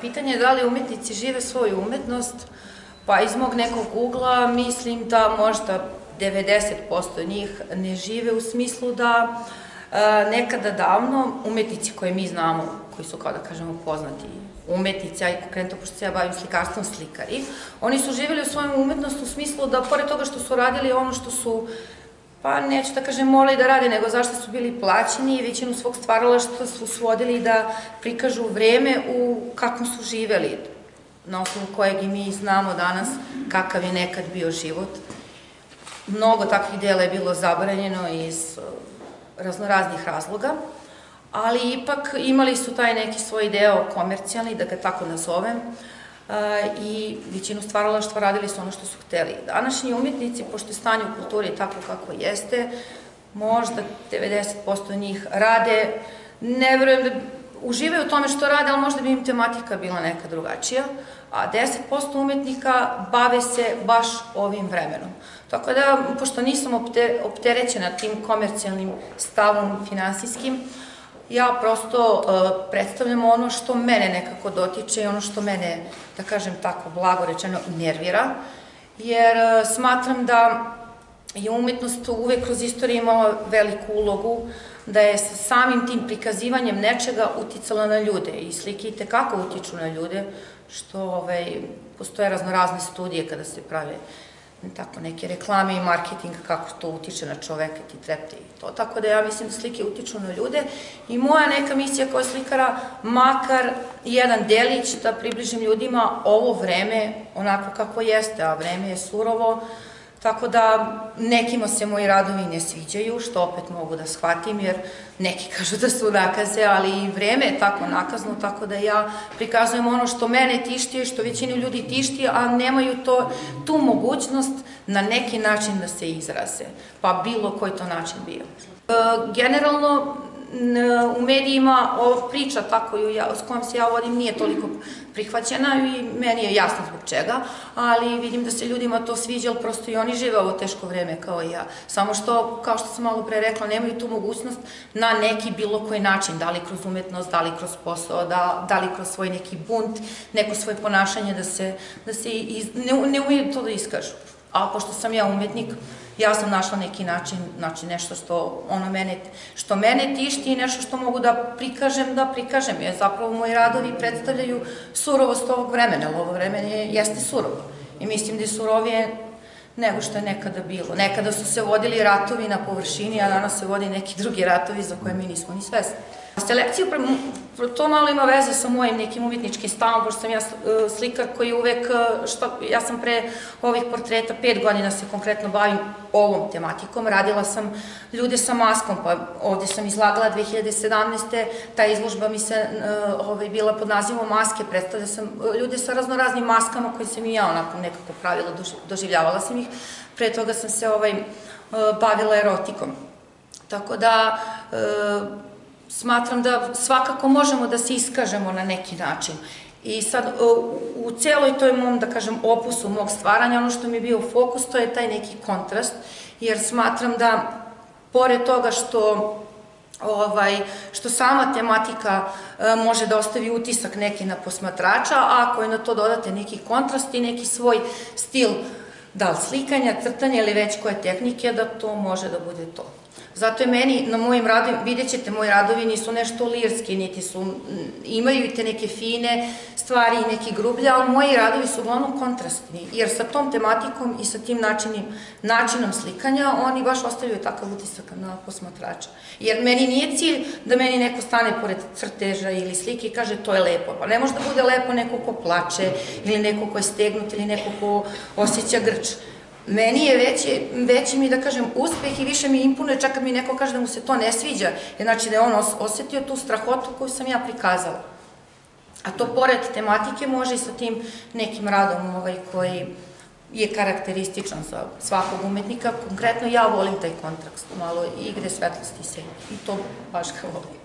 pitanje je da li umetnici žive svoju umetnost, pa iz mog nekog ugla mislim da možda 90% njih ne žive u smislu da nekada davno umetnici koje mi znamo, koji su kao da kažemo poznati umetnici, a i konkretno pošto se ja bavim slikarstvom, slikari, oni su živjeli u svoju umetnost u smislu da pored toga što su radili ono što su, pa neću da kažem morali da rade, nego zašto su bili plaćeni i većinu svog stvaralaštva su svodili da prikažu vreme u kakvom su živeli, na osnovu kojeg i mi znamo danas kakav je nekad bio život. Mnogo takvih dela je bilo zabranjeno iz raznoraznih razloga, ali ipak imali su taj neki svoj deo komercijalni, da ga tako nazovem, i većinu stvaralaštva radili su ono što su hteli. Današnji umetnici, pošto je stanje u kulturi tako kako jeste, možda 90% njih rade, ne verujem da uživaju u tome što rade, ali možda bi im tematika bila neka drugačija, a 10% umetnika bave se baš ovim vremenom. Tako da, pošto nisam opterećena tim komercijalnim stavom finansijskim, ja prosto predstavljam ono što mene nekako dotiče i ono što mene, da kažem tako blago rečeno, nervira, jer smatram da je umetnost uvek kroz istoriju imala veliku ulogu, da je sa samim tim prikazivanjem nečega uticala na ljude i slike i tekako utiču na ljude, što postoje raznorazne studije kada se prave tako neke reklame i marketing, kako to utiče na čoveka, ti trepte i to. Tako da ja mislim da slike utiču na ljude i moja neka misija kao slikara, makar jedan delić da približim ljudima ovo vreme onako kako jeste, a vreme je surovo, tako da nekima se moji radovi ne sviđaju, što opet mogu da shvatim, jer neki kažu da su nakaze, ali i vreme je tako nakazno, tako da ja prikazujem ono što mene tišti i što većinu ljudi tišti, a nemaju tu mogućnost na neki način da se izraze, pa bilo koji to način bio. Generalno, u medijima ova priča s kojom se ja vodim nije toliko prihvaćena i meni je jasno zbog čega, ali vidim da se ljudima to sviđa, ali prosto i oni žive ovo teško vreme kao i ja. Samo što, kao što sam malo pre rekla, nemaju tu mogućnost na neki bilo koji način, da li kroz umetnost, da li kroz posao, da li kroz svoj neki bunt, neko svoje ponašanje da se ne umiju to da iskažu. A pošto sam ja umetnik, ja sam našla neki način, znači nešto što mene tišti i nešto što mogu da prikažem, jer zapravo moji radovi predstavljaju surovost ovog vremena, ali ovo vreme jeste surovo i mislim da je surovije nego što je nekada bilo. Nekada su se vodili ratovi na površini, a danas se vodi neki drugi ratovi za koje mi nismo ni svesni. Selekciju, to malo ima veze sa mojim nekim umetničkim stavom, pošto sam ja slikar koji uvek, ja sam pre ovih portreta 5 godina se konkretno bavim ovom tematikom, radila sam ljude sa maskom, pa ovde sam izlagala 2017. Ta izložba mi se bila pod nazivom Maske, predstavlja sam ljude sa raznoraznim maskama koje sam i ja onako nekako pravila, doživljavala sam ih, pre toga sam se bavila erotikom. Tako da, smatram da svakako možemo da se iskažemo na neki način. I sad, u celoj toj mom, da kažem, opusu mog stvaranja, ono što mi je bio fokus, to je taj neki kontrast, jer smatram da, pored toga što sama tematika može da ostavi utisak neki na posmatrača, a ako je na to dodate neki kontrast i neki svoj stil, da li slikanja, crtanja ili već koje tehnike, da to može da bude to. Zato je meni, na mojim radovima, vidjet ćete, moji radovi nisu nešto lirski, niti imaju i te neke fine stvari i neki grublje, ali moji radovi su uglavnom kontrastni, jer sa tom tematikom i sa tim načinom slikanja, oni baš ostavljaju takav utisak na posmatrača. Jer meni nije cilj da meni neko stane pored crteža ili slike i kaže to je lepo. Pa ne može da bude lepo neko ko plače, ili neko ko je stegnut, ili neko ko osjeća grč. Meni je veći mi, da kažem, uspeh i više mi imponuje čak kad mi neko kaže da mu se to ne sviđa, znači da je on osetio tu strahotu koju sam ja prikazala. A to pored tematike može i sa tim nekim radom koji je karakterističan za svakog umetnika. Konkretno ja volim taj kontrast, malo igre svetlosti i senke i to baš ga volim.